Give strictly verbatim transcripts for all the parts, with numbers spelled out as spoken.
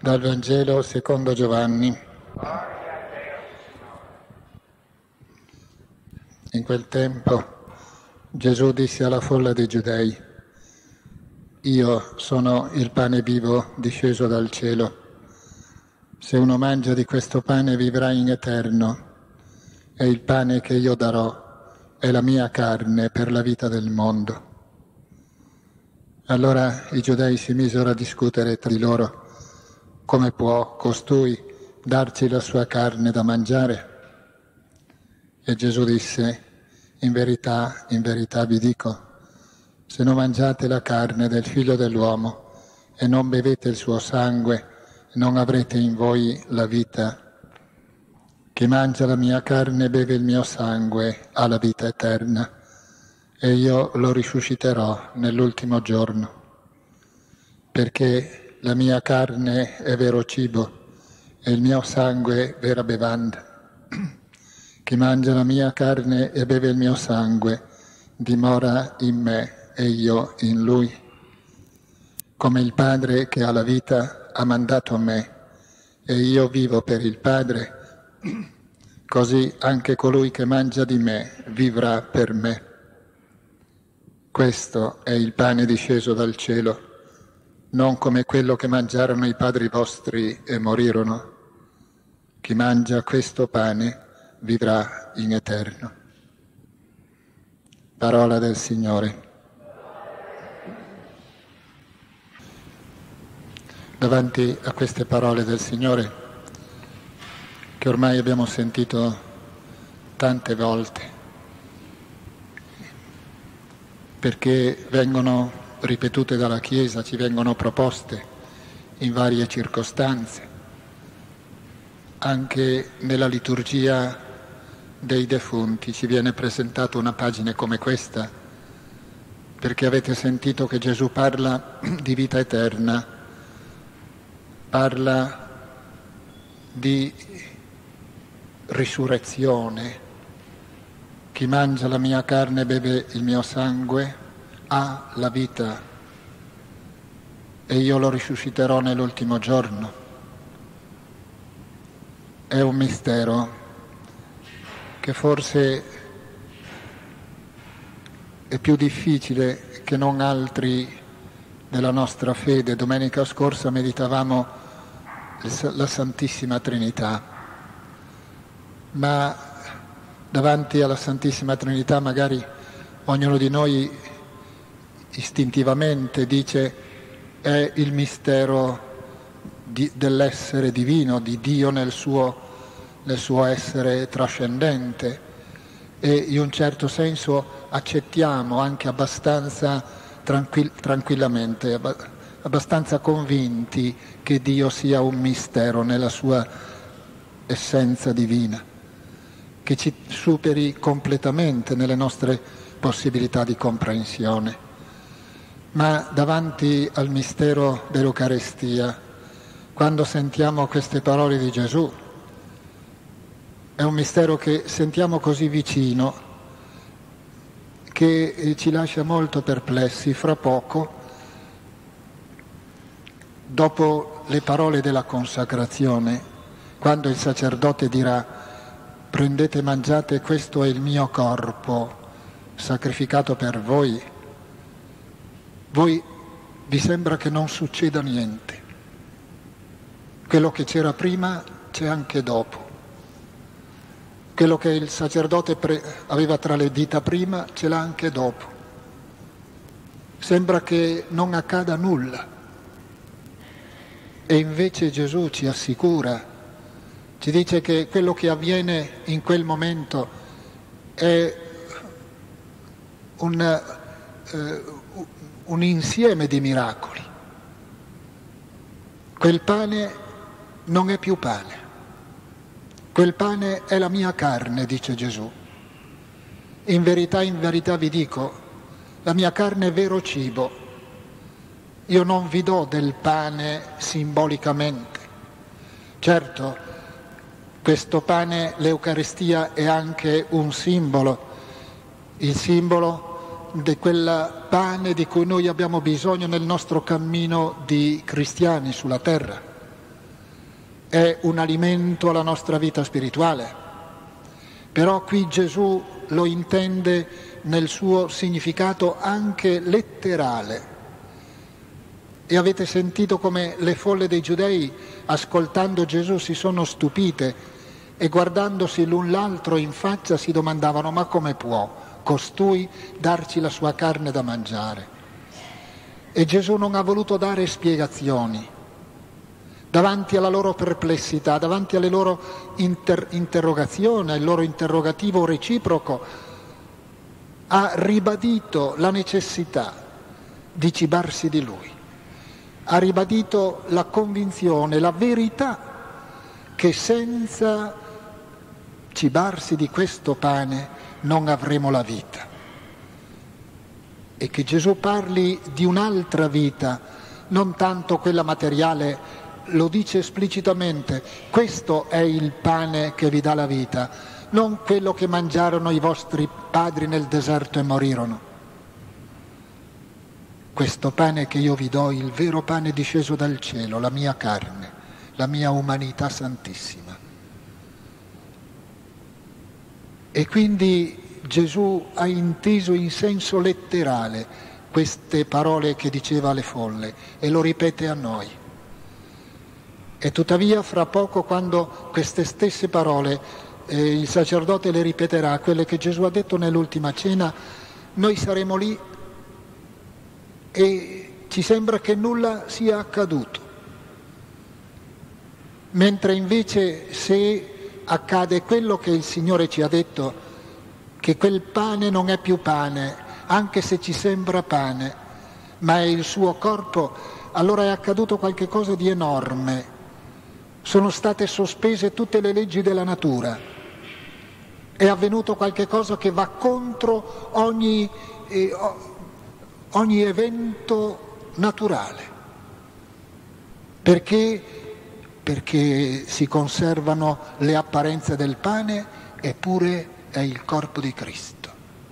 Dal Vangelo secondo Giovanni. In quel tempo Gesù disse alla folla dei Giudei: Io sono il pane vivo disceso dal cielo. Se uno mangia di questo pane vivrà in eterno, e il pane che io darò è la mia carne per la vita del mondo. Allora i Giudei si misero a discutere tra di loro: come può costui darci la sua carne da mangiare? E Gesù disse: in verità, in verità vi dico, se non mangiate la carne del Figlio dell'uomo e non bevete il suo sangue, non avrete in voi la vita. Chi mangia la mia carne e beve il mio sangue ha la vita eterna, e io lo risusciterò nell'ultimo giorno. Perché la mia carne è vero cibo e il mio sangue vera bevanda. Chi mangia la mia carne e beve il mio sangue dimora in me e io in lui. Come il Padre che ha la vita ha mandato me e io vivo per il Padre, così anche colui che mangia di me vivrà per me. Questo è il pane disceso dal cielo, non come quello che mangiarono i padri vostri e morirono. Chi mangia questo pane vivrà in eterno. Parola del Signore. Davanti a queste parole del Signore, che ormai abbiamo sentito tante volte, perché vengono ripetute dalla Chiesa, ci vengono proposte in varie circostanze, anche nella liturgia dei defunti ci viene presentata una pagina come questa, perché avete sentito che Gesù parla di vita eterna, parla di risurrezione. Chi mangia la mia carne e beve il mio sangue ha la vita e io lo risusciterò nell'ultimo giorno. È un mistero che forse è più difficile che non altri della nostra fede. Domenica scorsa meditavamo la Santissima Trinità, ma davanti alla Santissima Trinità magari ognuno di noi istintivamente dice: è il mistero di, dell'essere divino, di Dio nel suo, nel suo essere trascendente, e in un certo senso accettiamo anche abbastanza tranquill- tranquillamente, abbastanza convinti che Dio sia un mistero nella sua essenza divina, che ci superi completamente nelle nostre possibilità di comprensione. Ma davanti al mistero dell'Eucarestia, quando sentiamo queste parole di Gesù, è un mistero che sentiamo così vicino che ci lascia molto perplessi. Fra poco, dopo le parole della consacrazione, quando il sacerdote dirà: prendete e mangiate, questo è il mio corpo sacrificato per voi, voi vi sembra che non succeda niente. Quello che c'era prima c'è anche dopo. Quello che il sacerdote pre- aveva tra le dita prima ce l'ha anche dopo. Sembra che non accada nulla. E invece Gesù ci assicura, ci dice che quello che avviene in quel momento è un, eh, un insieme di miracoli. Quel pane non è più pane. Quel pane è la mia carne, dice Gesù. In verità, in verità vi dico, la mia carne è vero cibo. Io non vi do del pane simbolicamente. Certo, questo pane, l'Eucaristia, è anche un simbolo, il simbolo di quel pane di cui noi abbiamo bisogno nel nostro cammino di cristiani sulla terra. è un alimento alla nostra vita spirituale, però qui Gesù lo intende nel suo significato anche letterale. E avete sentito come le folle dei giudei, ascoltando Gesù, si sono stupite e guardandosi l'un l'altro in faccia si domandavano: ma come può costui darci la sua carne da mangiare? E Gesù non ha voluto dare spiegazioni. Davanti alla loro perplessità, davanti alle loro inter- interrogazioni, al loro interrogativo reciproco, ha ribadito la necessità di cibarsi di Lui. Ha ribadito la convinzione, la verità che senza cibarsi di questo pane non avremo la vita. E che Gesù parli di un'altra vita, non tanto quella materiale, lo dice esplicitamente: questo è il pane che vi dà la vita, non quello che mangiarono i vostri padri nel deserto e morirono. Questo pane che io vi do, il vero pane disceso dal cielo, la mia carne, la mia umanità santissima. E quindi Gesù ha inteso in senso letterale queste parole che diceva alle folle e lo ripete a noi. E tuttavia fra poco, quando queste stesse parole eh, il sacerdote le ripeterà, quelle che Gesù ha detto nell'ultima cena, noi saremo lì e ci sembra che nulla sia accaduto, mentre invece se accade quello che il Signore ci ha detto, che quel pane non è più pane, anche se ci sembra pane, ma è il suo corpo, allora è accaduto qualche cosa di enorme. Sono state sospese tutte le leggi della natura, è avvenuto qualche cosa che va contro ogni eh, ogni evento naturale, perché, perché si conservano le apparenze del pane, eppure è il corpo di Cristo.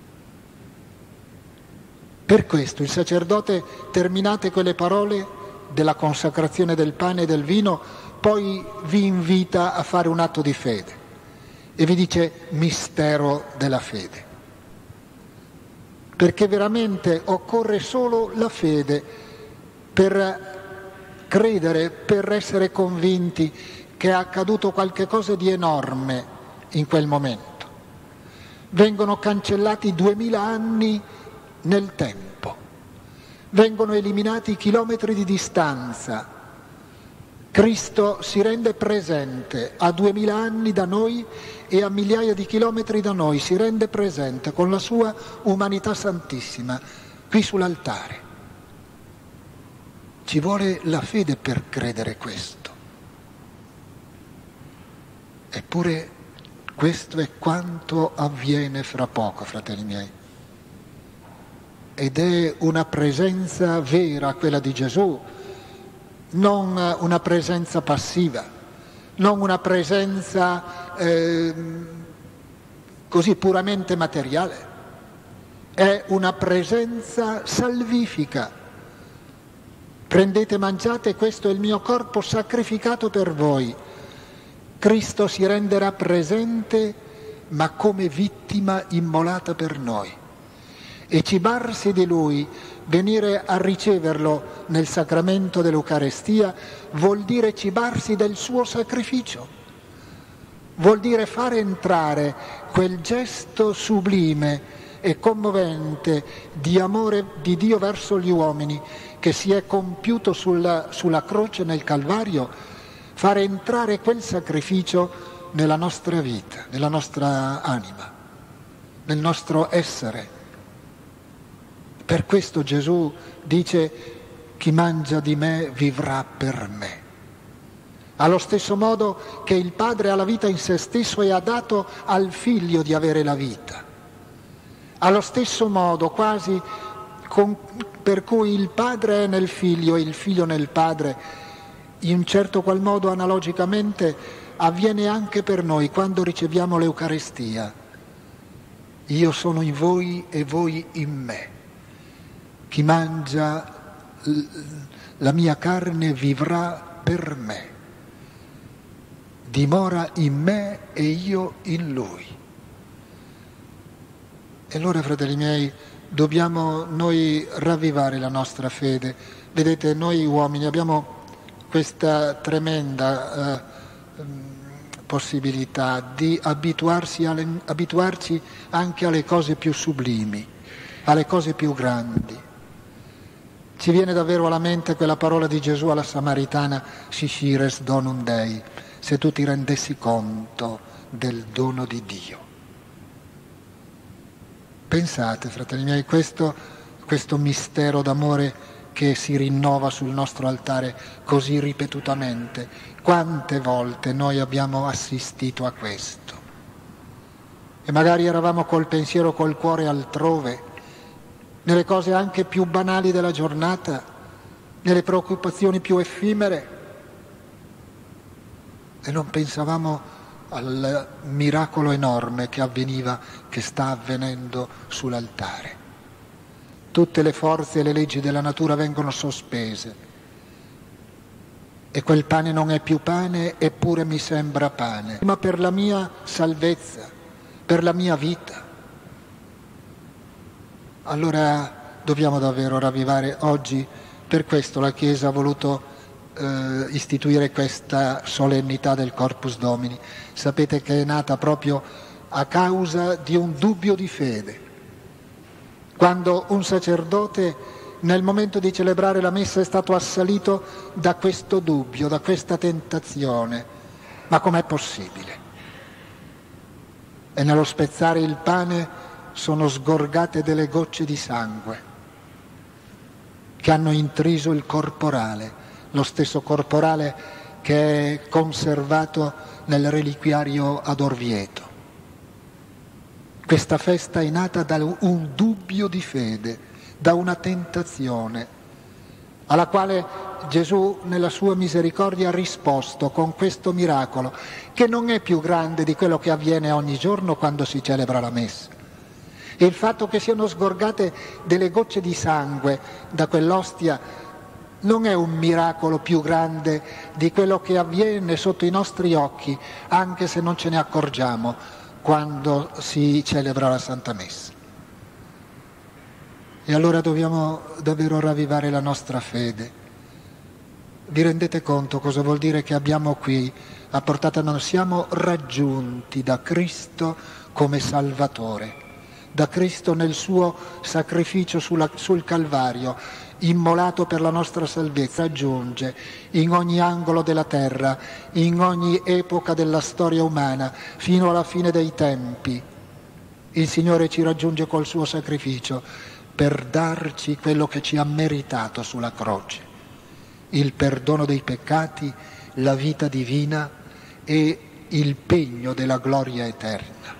Per questo il sacerdote, terminate quelle parole della consacrazione del pane e del vino, poi vi invita a fare un atto di fede e vi dice: mistero della fede. Perché veramente occorre solo la fede per credere, per essere convinti che è accaduto qualche cosa di enorme in quel momento. Vengono cancellati duemila anni nel tempo, vengono eliminati chilometri di distanza. Cristo si rende presente a duemila anni da noi e a migliaia di chilometri da noi, si rende presente con la sua umanità santissima qui sull'altare. Ci vuole la fede per credere questo. Eppure questo è quanto avviene fra poco, fratelli miei. Ed è una presenza vera quella di Gesù, non una presenza passiva, non una presenza eh, così puramente materiale, è una presenza salvifica. Prendete, mangiate, questo è il mio corpo sacrificato per voi. Cristo si renderà presente, ma come vittima immolata per noi. E cibarsi di Lui, venire a riceverlo nel sacramento dell'Eucarestia, vuol dire cibarsi del suo sacrificio, vuol dire fare entrare quel gesto sublime e commovente di amore di Dio verso gli uomini che si è compiuto sulla, sulla croce nel Calvario, fare entrare quel sacrificio nella nostra vita, nella nostra anima, nel nostro essere. Per questo Gesù dice: chi mangia di me vivrà per me. Allo stesso modo che il Padre ha la vita in se stesso e ha dato al Figlio di avere la vita. Allo stesso modo, quasi con, per cui il Padre è nel Figlio e il Figlio nel Padre, in un certo qual modo analogicamente avviene anche per noi quando riceviamo l'Eucarestia. Io sono in voi e voi in me. Chi mangia la mia carne vivrà per me. dimora in me e io in lui. E allora, fratelli miei, dobbiamo noi ravvivare la nostra fede. Vedete, noi uomini abbiamo questa tremenda eh, possibilità di abituarsi alle, abituarci anche alle cose più sublimi, alle cose più grandi. Ci viene davvero alla mente quella parola di Gesù alla Samaritana, Sicires donum Dei, se tu ti rendessi conto del dono di Dio. Pensate, fratelli miei, questo, questo mistero d'amore che si rinnova sul nostro altare così ripetutamente. Quante volte noi abbiamo assistito a questo? E magari eravamo col pensiero, col cuore altrove, nelle cose anche più banali della giornata, nelle preoccupazioni più effimere, e non pensavamo al miracolo enorme che avveniva, che sta avvenendo sull'altare. Tutte le forze e le leggi della natura vengono sospese e quel pane non è più pane, eppure mi sembra pane, ma per la mia salvezza, per la mia vita. Allora dobbiamo davvero ravvivare oggi, per questo la Chiesa ha voluto eh, istituire questa solennità del Corpus Domini. Sapete che è nata proprio a causa di un dubbio di fede. Quando un sacerdote nel momento di celebrare la messa è stato assalito da questo dubbio, da questa tentazione. Ma com'è possibile? E nello spezzare il pane sono sgorgate delle gocce di sangue che hanno intriso il corporale, lo stesso corporale che è conservato nel reliquiario ad Orvieto. Questa festa è nata da un dubbio di fede, da una tentazione, alla quale Gesù nella sua misericordia ha risposto con questo miracolo, che non è più grande di quello che avviene ogni giorno quando si celebra la messa. E il fatto che siano sgorgate delle gocce di sangue da quell'ostia non è un miracolo più grande di quello che avviene sotto i nostri occhi, anche se non ce ne accorgiamo quando si celebra la Santa Messa. E allora dobbiamo davvero ravvivare la nostra fede. Vi rendete conto cosa vuol dire che abbiamo qui a portata mano? Siamo raggiunti da Cristo come Salvatore, da Cristo nel suo sacrificio sulla, sul Calvario, immolato per la nostra salvezza, aggiunge in ogni angolo della terra, in ogni epoca della storia umana, fino alla fine dei tempi, il Signore ci raggiunge col suo sacrificio per darci quello che ci ha meritato sulla croce, il perdono dei peccati, la vita divina e il pegno della gloria eterna.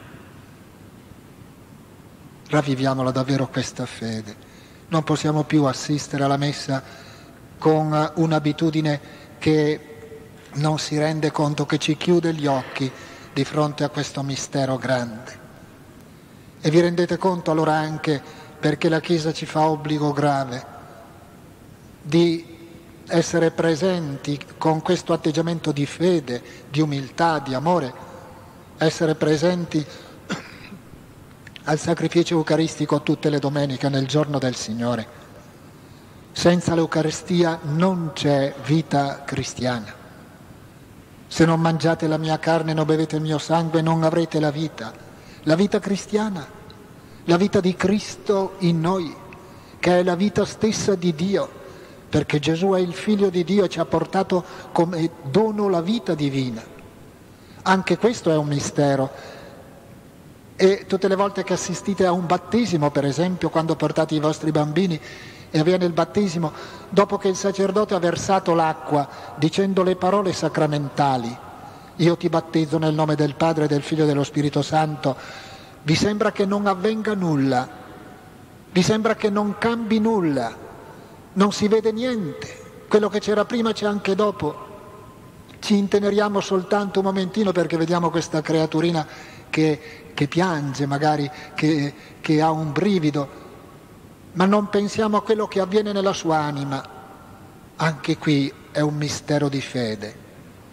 Ravviviamola davvero questa fede. Non possiamo più assistere alla messa con un'abitudine che non si rende conto, che ci chiude gli occhi di fronte a questo mistero grande. E vi rendete conto allora anche perché la Chiesa ci fa obbligo grave di essere presenti con questo atteggiamento di fede, di umiltà, di amore, essere presenti al sacrificio eucaristico tutte le domeniche nel giorno del Signore. Senza l'Eucaristia non c'è vita cristiana. Se non mangiate la mia carne e non bevete il mio sangue non avrete la vita, la vita cristiana, la vita di Cristo in noi, che è la vita stessa di Dio, perché Gesù è il Figlio di Dio e ci ha portato come dono la vita divina. Anche questo è un mistero. E tutte le volte che assistite a un battesimo, per esempio, quando portate i vostri bambini e avviene il battesimo, dopo che il sacerdote ha versato l'acqua dicendo le parole sacramentali, io ti battezzo nel nome del Padre, del Figlio e dello Spirito Santo, vi sembra che non avvenga nulla, vi sembra che non cambi nulla, non si vede niente, quello che c'era prima c'è anche dopo. Ci inteneriamo soltanto un momentino perché vediamo questa creaturina che, che piange, magari che, che ha un brivido, ma non pensiamo a quello che avviene nella sua anima. Anche qui è un mistero di fede.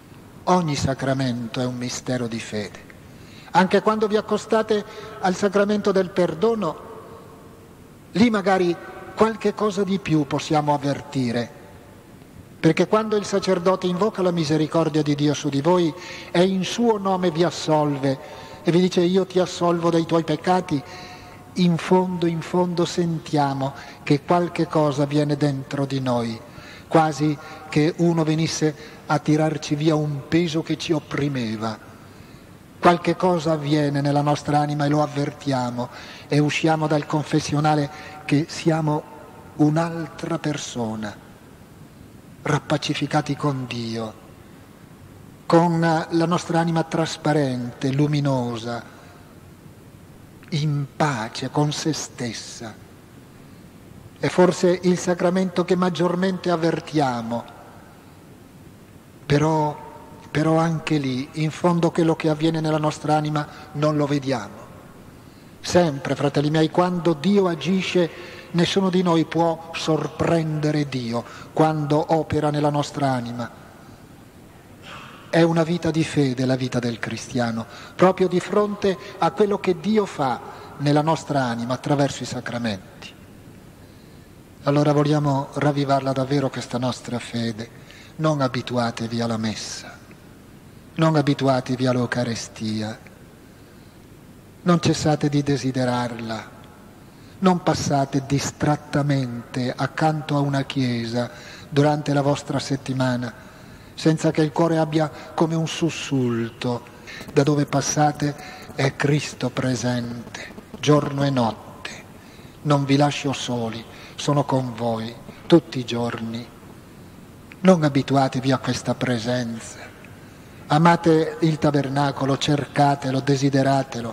ogni sacramento è un mistero di fede. Anche quando vi accostate al sacramento del perdono, lì magari qualche cosa di più possiamo avvertire, perché quando il sacerdote invoca la misericordia di Dio su di voi e in suo nome vi assolve e vi dice io ti assolvo dai tuoi peccati, in fondo, in fondo sentiamo che qualche cosa viene dentro di noi, quasi che uno venisse a tirarci via un peso che ci opprimeva. Qualche cosa avviene nella nostra anima e lo avvertiamo e usciamo dal confessionale che siamo un'altra persona, rappacificati con Dio, con la nostra anima trasparente, luminosa, in pace con se stessa. È forse il sacramento che maggiormente avvertiamo, però, però anche lì, in fondo quello che avviene nella nostra anima non lo vediamo. Sempre, fratelli miei, quando Dio agisce, nessuno di noi può sorprendere Dio quando opera nella nostra anima. È una vita di fede la vita del cristiano, proprio di fronte a quello che Dio fa nella nostra anima attraverso i sacramenti. Allora vogliamo ravvivarla davvero questa nostra fede. Non abituatevi alla messa, non abituatevi all'Eucarestia, non cessate di desiderarla, non passate distrattamente accanto a una chiesa durante la vostra settimana senza che il cuore abbia come un sussulto. Da dove passate è Cristo presente, giorno e notte. Non vi lascio soli, sono con voi tutti i giorni. Non abituatevi a questa presenza. Amate il tabernacolo, cercatelo, desideratelo.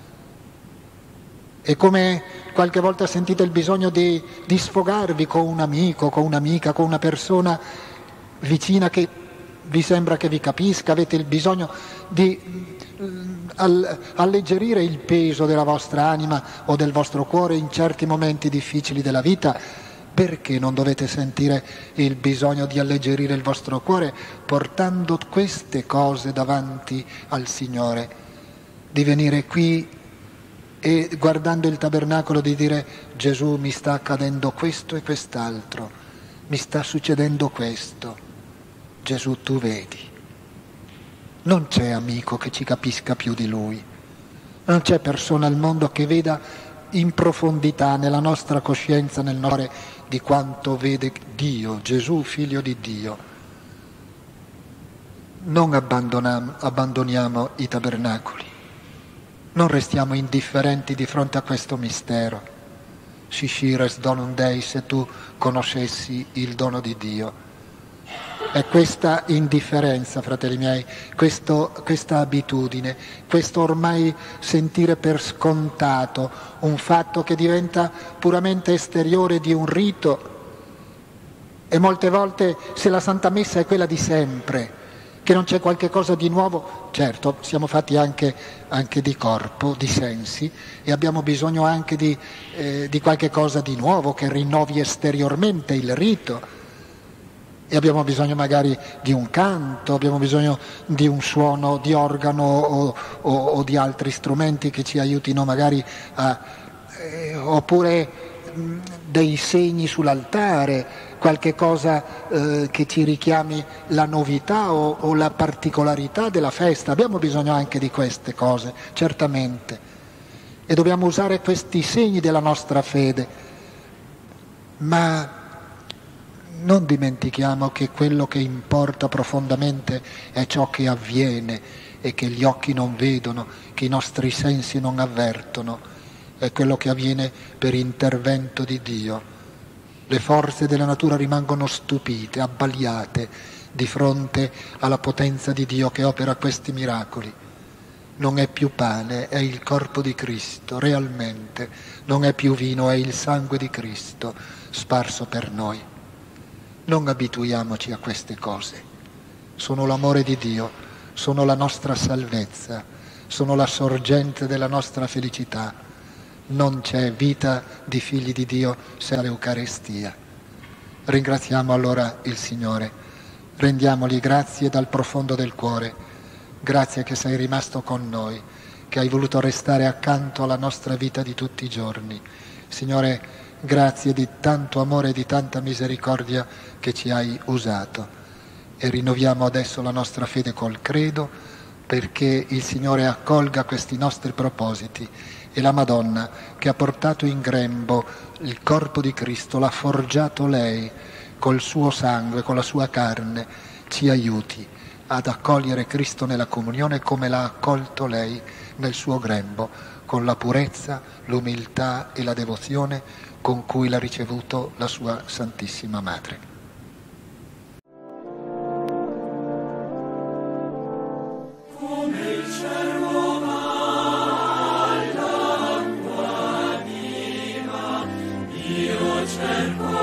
E come qualche volta sentite il bisogno di, di sfogarvi con un amico, con un'amica, con una persona vicina che vi sembra che vi capisca, avete il bisogno di alleggerire il peso della vostra anima o del vostro cuore in certi momenti difficili della vita, perché non dovete sentire il bisogno di alleggerire il vostro cuore portando queste cose davanti al Signore, di venire qui e guardando il tabernacolo di dire Gesù mi sta accadendo questo e quest'altro, mi sta succedendo questo. Gesù, tu vedi, non c'è amico che ci capisca più di Lui, non c'è persona al mondo che veda in profondità nella nostra coscienza, nel nostro cuore, di quanto vede Dio, Gesù, Figlio di Dio. Non abbandoniamo, abbandoniamo i tabernacoli, non restiamo indifferenti di fronte a questo mistero. Sciscires donum Dei, se tu conoscessi il dono di Dio. È questa indifferenza, fratelli miei, questo, questa abitudine, questo ormai sentire per scontato un fatto che diventa puramente esteriore di un rito, e molte volte se la Santa Messa è quella di sempre, che non c'è qualche cosa di nuovo, certo siamo fatti anche, anche di corpo, di sensi, e abbiamo bisogno anche di, eh, di qualche cosa di nuovo che rinnovi esteriormente il rito. E abbiamo bisogno magari di un canto, abbiamo bisogno di un suono di organo o, o, o di altri strumenti che ci aiutino magari a, eh, oppure mh, dei segni sull'altare, qualche cosa eh, che ci richiami la novità o, o la particolarità della festa. Abbiamo bisogno anche di queste cose, certamente, e dobbiamo usare questi segni della nostra fede, ma non dimentichiamo che quello che importa profondamente è ciò che avviene e che gli occhi non vedono, che i nostri sensi non avvertono, è quello che avviene per intervento di Dio. Le forze della natura rimangono stupite, abbagliate di fronte alla potenza di Dio che opera questi miracoli. Non è più pane, è il corpo di Cristo, realmente, non è più vino, è il sangue di Cristo sparso per noi. Non abituiamoci a queste cose, sono l'amore di Dio, sono la nostra salvezza, sono la sorgente della nostra felicità. Non c'è vita di figli di Dio senza l'Eucarestia. Ringraziamo allora il Signore Rendiamogli grazie dal profondo del cuore, grazie che sei rimasto con noi, che hai voluto restare accanto alla nostra vita di tutti i giorni. Signore, grazie di tanto amore e di tanta misericordia che ci hai usato. E rinnoviamo adesso la nostra fede col credo, perché il Signore accolga questi nostri propositi e la Madonna, che ha portato in grembo il corpo di Cristo, l'ha forgiato lei col suo sangue, con la sua carne, ci aiuti ad accogliere Cristo nella comunione come l'ha accolto lei nel suo grembo, con la purezza, l'umiltà e la devozione con cui l'ha ricevuto la sua Santissima Madre. Cerco